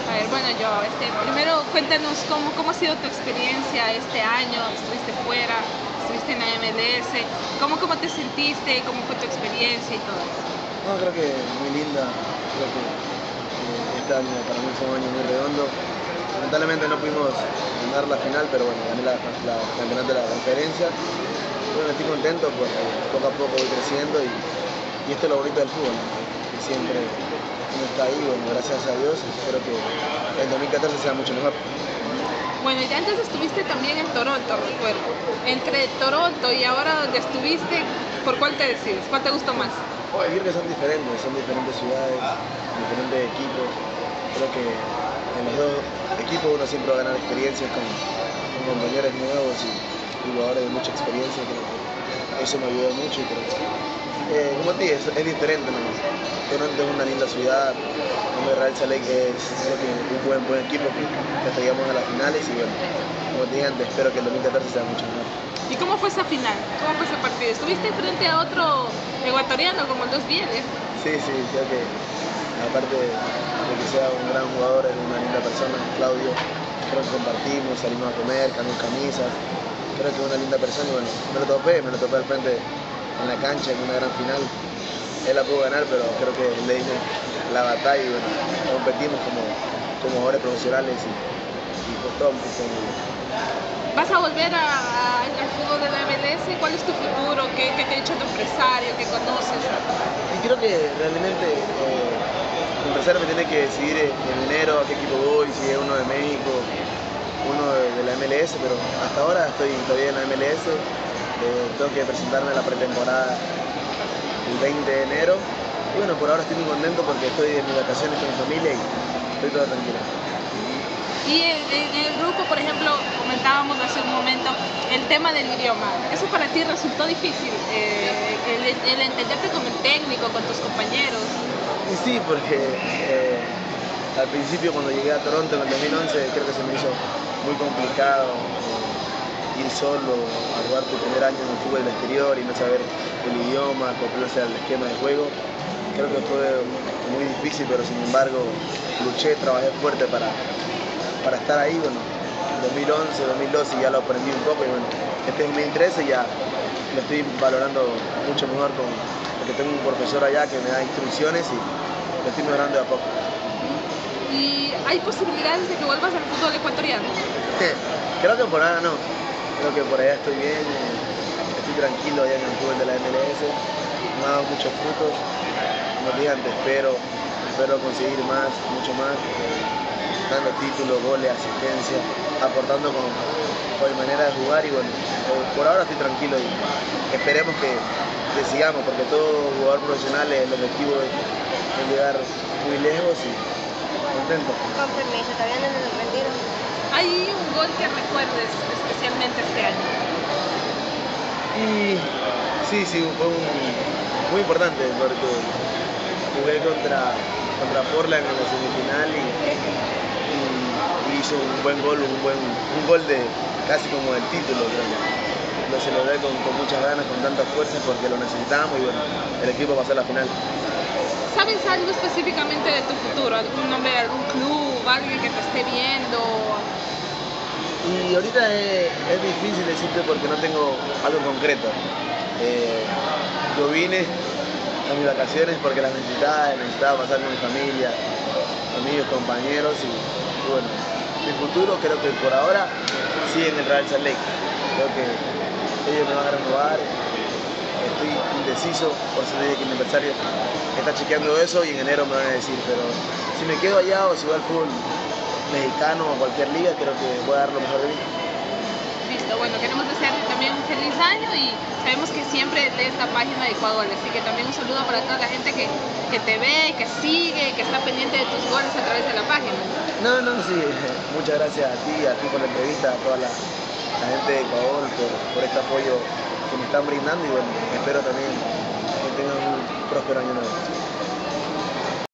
A ver, bueno, yo, primero cuéntanos cómo ha sido tu experiencia este año. Estuviste fuera, estuviste en la MLS, cómo te sentiste, cómo fue tu experiencia y todo eso. No, creo que muy linda. Creo que este año para mí fue un año muy redondo. Lamentablemente no pudimos ganar la final, pero bueno, gané la campeonato de la conferencia. Bueno, estoy contento porque poco a poco voy creciendo y esto es lo bonito del fútbol, ¿no? Que siempre uno está ahí, bueno, gracias a Dios, espero que el 2014 sea mucho mejor. Bueno, y antes estuviste también en Toronto, recuerdo. Entre Toronto y ahora donde estuviste, ¿por cuál te decides? ¿Cuál te gustó más? Yo creo que son diferentes ciudades, diferentes equipos. Creo que en los dos equipos uno siempre va a ganar experiencias con compañeros nuevos y jugadores de mucha experiencia. Creo que eso me ayudó mucho y creo que, como te dije, es diferente, ¿no? Toronto es una linda ciudad, el Real Salt Lake es creo que un buen equipo que llegamos a las finales y bueno, como te dije antes, espero que el 2014 sea mucho mejor. ¿Y cómo fue esa final? ¿Cómo fue ese partido? ¿Estuviste frente a otro ecuatoriano como los Bieles? Sí, sí, creo que aparte de que sea un gran jugador, es una linda persona, Claudio. Creo que compartimos, salimos a comer, cambiamos camisas. Creo que es una linda persona y bueno, me lo topé al frente en la cancha en una gran final. Él la pudo ganar, pero creo que le dimos la batalla y bueno, competimos como jugadores profesionales y pues todo un poco muy bien. ¿Vas a volver al fútbol de la MLS? ¿Cuál es tu futuro? ¿Qué te ha dicho tu empresario? ¿Qué conoces? Y creo que realmente el empresario me tiene que decidir en enero a qué equipo voy, si es uno de México, uno de la MLS, pero hasta ahora estoy todavía en la MLS. Tengo que presentarme a la pretemporada el 20 de enero. Y bueno, por ahora estoy muy contento porque estoy en mis vacaciones con mi familia y estoy todo tranquilo. Y en el grupo, por ejemplo, comentábamos hace un momento el tema del idioma. ¿Eso para ti resultó difícil? El entenderte con el técnico, con tus compañeros. Y sí, porque al principio cuando llegué a Toronto en el 2011 creo que se me hizo muy complicado ir solo a jugar tu primer año en el fútbol del exterior y no saber el idioma, acoplarse al esquema de juego. Creo que fue muy difícil, pero sin embargo luché, trabajé fuerte para estar ahí. Bueno, 2011, 2012 ya lo aprendí un poco y bueno, este 2013 ya lo estoy valorando mucho mejor porque tengo un profesor allá que me da instrucciones y lo estoy mejorando de a poco. ¿Y hay posibilidades de que vuelvas al fútbol ecuatoriano? Creo que por ahora no, creo que por allá estoy bien, estoy tranquilo allá en el fútbol de la MLS, me ha dado muchos frutos, como dije antes, espero conseguir más, mucho más, dando títulos, goles, asistencia, aportando con mi manera de jugar y bueno, por ahora estoy tranquilo y esperemos que sigamos, porque todo jugador profesional el objetivo es llegar muy lejos y contento. Con permiso, ¿todavía no nos retiro? ¿Hay un gol que recuerdes especialmente este año? Y sí, fue muy importante porque jugué contra Portland en la semifinal y hizo un buen gol, un gol de casi como del título, creo que lo celebré con muchas ganas, con tanta fuerza porque lo necesitábamos y bueno, el equipo pasó a la final. ¿Sabes algo específicamente de tu futuro? ¿Algún nombre de algún club? ¿Alguien que te esté viendo? Y ahorita es difícil decirte porque no tengo algo concreto. Yo vine a mis vacaciones porque las necesitaba pasar con mi familia, amigos, compañeros y bueno, mi futuro creo que por ahora sigue en el Real Salt Lake. Creo que ellos me van a renovar, estoy indeciso, por eso le dije que mi empresario está chequeando eso y en enero me van a decir, pero si me quedo allá o si voy al fútbol mexicano o cualquier liga, creo que voy a dar lo mejor de mí. Listo, bueno, queremos desearte también un feliz año y sabemos que siempre lees la página de Ecuador, así que también un saludo para toda la gente que te ve, que sigue, que está pendiente de tus goles a través de la página. No, sí, muchas gracias a ti por la entrevista, a toda la gente de Ecuador por este apoyo que me están brindando y bueno, espero también que tengan un próspero año nuevo.